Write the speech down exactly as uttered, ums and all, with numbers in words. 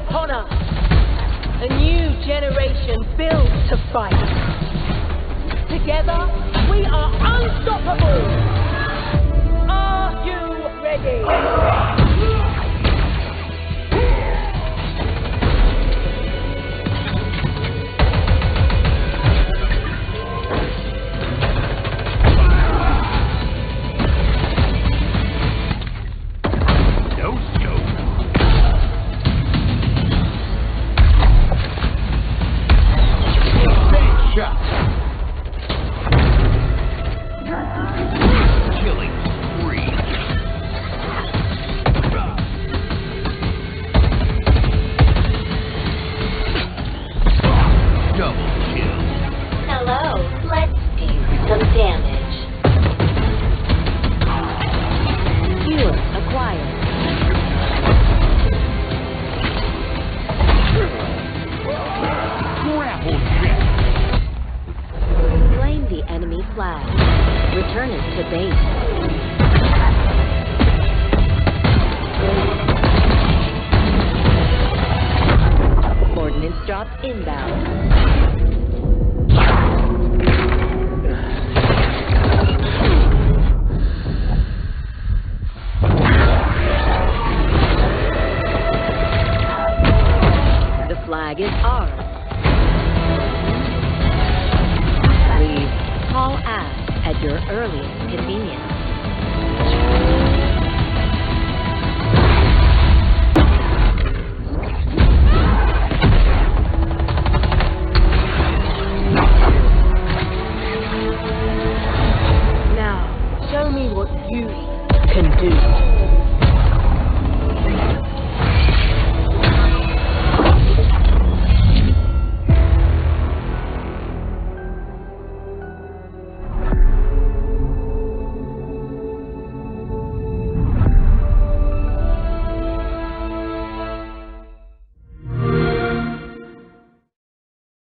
upon us. A new generation built to fight. Together, we are unstoppable. Are you ready? Return it to base. Ordnance drop inbound. The flag is ours. Please call ass at your earliest convenience.